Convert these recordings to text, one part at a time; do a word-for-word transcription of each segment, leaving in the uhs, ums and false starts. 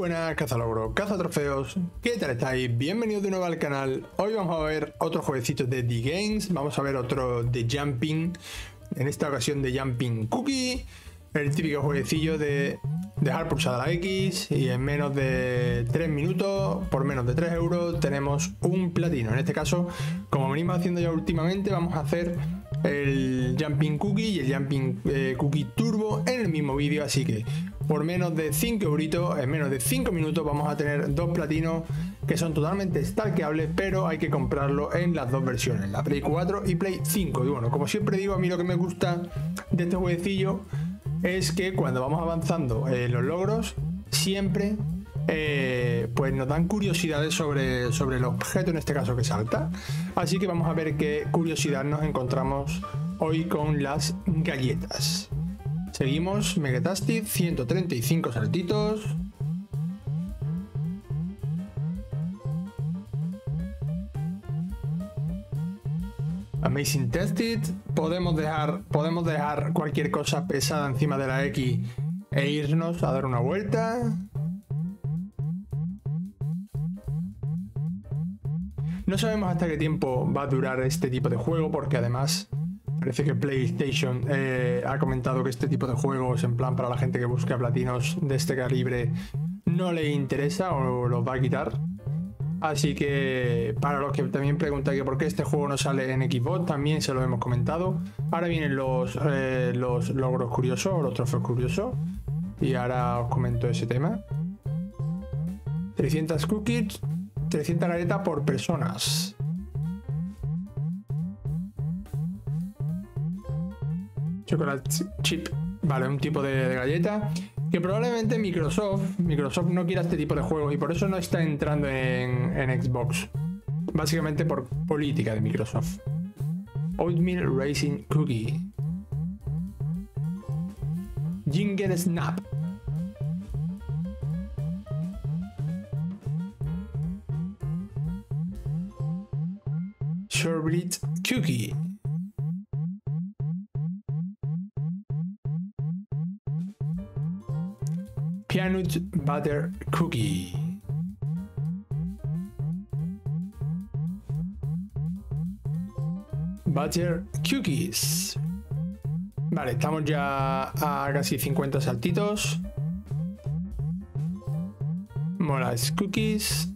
buenas, cazalogros, cazatrofeos, ¿qué tal estáis? Bienvenidos de nuevo al canal. Hoy vamos a ver otro jueguecito de The Games, vamos a ver otro de Jumping, en esta ocasión de Jumping Cookie, el típico jueguecillo de dejar pulsada la X y en menos de tres minutos, por menos de tres euros, tenemos un platino. En este caso, como venimos haciendo ya últimamente, vamos a hacer el Jumping Cookie y el Jumping eh, Cookie Turbo en el mismo vídeo, así que por menos de cinco euritos, en menos de cinco minutos vamos a tener dos platinos que son totalmente stalkeables, pero hay que comprarlo en las dos versiones, la Play cuatro y Play cinco. Y bueno, como siempre digo, a mí lo que me gusta de este jueguecillo es que cuando vamos avanzando en los logros, siempre eh, pues nos dan curiosidades sobre, sobre el objeto, en este caso que salta. Así que vamos a ver qué curiosidad nos encontramos hoy con las galletas. Seguimos, Megatastic, ciento treinta y cinco saltitos. Amazing Tested. Podemos dejar, podemos dejar cualquier cosa pesada encima de la X e irnos a dar una vuelta. No sabemos hasta qué tiempo va a durar este tipo de juego, porque además parece que PlayStation eh, ha comentado que este tipo de juegos, en plan para la gente que busca platinos de este calibre, no le interesa o los va a quitar. Así que para los que también preguntan que por qué este juego no sale en Xbox, también se lo hemos comentado. Ahora vienen los, eh, los logros curiosos o los trofeos curiosos, y ahora os comento ese tema. trescientas cookies, trescientas galletas por personas. Chocolate chip, vale, un tipo de, de galleta que probablemente Microsoft Microsoft no quiera este tipo de juegos y por eso no está entrando en, en Xbox, básicamente por política de Microsoft. Oatmeal Racing Cookie, Jingle Snap, Shortbread Cookie, Peanut Butter Cookie, Butter Cookies. Vale, estamos ya a casi cincuenta saltitos. Molas Cookies.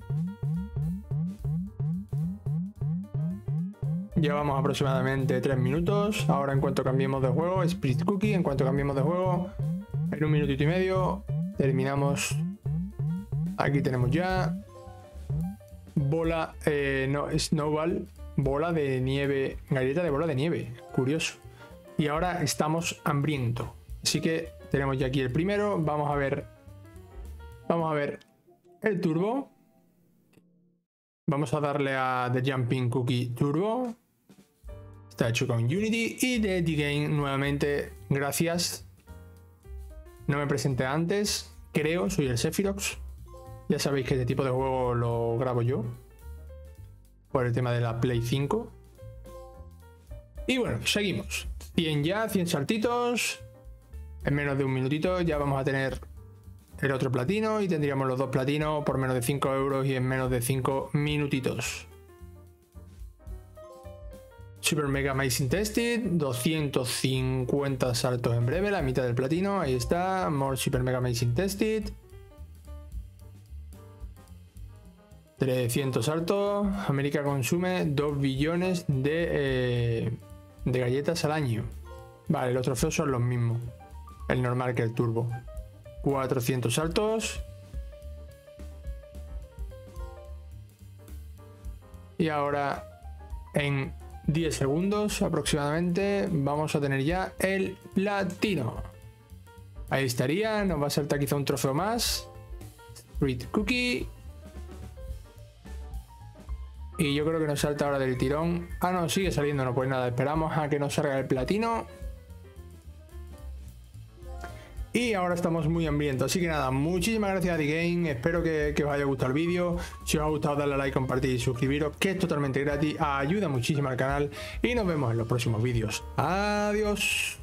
Llevamos aproximadamente tres minutos. Ahora, en cuanto cambiemos de juego, Split Cookie, en cuanto cambiemos de juego, en un minutito y medio terminamos. Aquí tenemos ya bola, eh, no, Snowball, bola de nieve, galleta de bola de nieve, curioso. Y ahora estamos hambriento, así que tenemos ya aquí el primero. Vamos a ver, vamos a ver el turbo. Vamos a darle a The Jumping Cookie Turbo. Está hecho con Unity y de The Game nuevamente, gracias. No me presenté antes, creo, soy el Sephirox. Ya sabéis que este tipo de juego lo grabo yo por el tema de la Play cinco. Y bueno, seguimos. cien ya, cien saltitos. En menos de un minutito ya vamos a tener el otro platino y tendríamos los dos platinos por menos de cinco euros y en menos de cinco minutitos. Super Mega Amazing Tested, doscientos cincuenta saltos en breve, la mitad del platino, ahí está. More Super Mega Amazing Tested, trescientos saltos. América consume dos billones de, eh, de galletas al año. Vale, los trofeos son los mismos, el normal que el turbo. cuatrocientos saltos. Y ahora en diez segundos aproximadamente vamos a tener ya el platino. Ahí estaría, nos va a saltar quizá un trofeo más. Street Cookie. Y yo creo que nos salta ahora del tirón. Ah, no, sigue saliendo, no, pues nada, esperamos a que nos salga el platino. Y ahora estamos muy hambrientos, así que nada, muchísimas gracias a The Game, espero que, que os haya gustado el vídeo. Si os ha gustado, darle a like, compartir y suscribiros, que es totalmente gratis, ayuda muchísimo al canal y nos vemos en los próximos vídeos. Adiós.